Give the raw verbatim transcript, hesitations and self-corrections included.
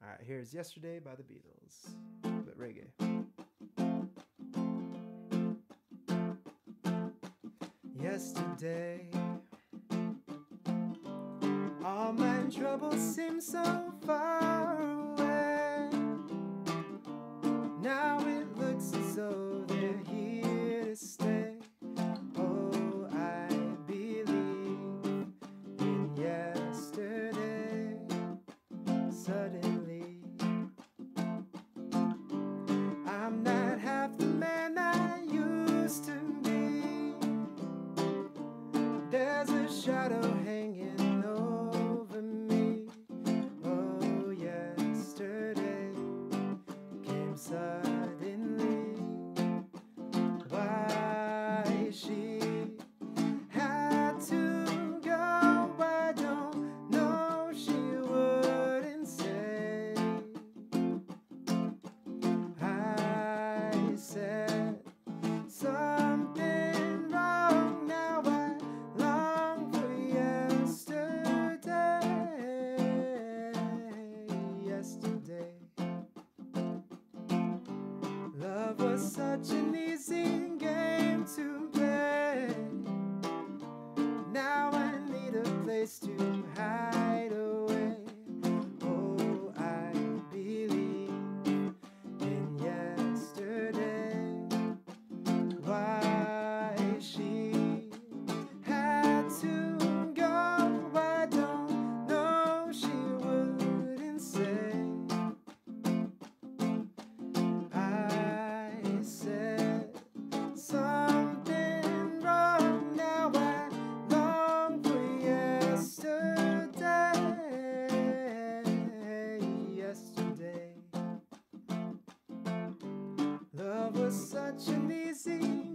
Alright, here's Yesterday by the Beatles, but reggae. Yesterday, all my troubles seem so far away. Now it looks as though they're here to stay. Oh, I believe in yesterday. Suddenly, I'm not half the man I used to be. There's a shadow hanging over me. Oh, yesterday came suddenly. Why she had to go, I don't know, she wouldn't say. I said something wrong, now I long for yesterday. Yesterday, love was such an easy game to play. Now I need a place to hide away. Oh, I believe in yesterday. Why she had to go, I don't know, she wouldn't say. I said something wrong, now I long for yesterday. Yesterday, love was such an easy